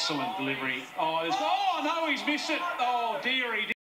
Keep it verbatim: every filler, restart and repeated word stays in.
excellent delivery. Oh, there's, oh no, he's missed it. Oh dear, he did.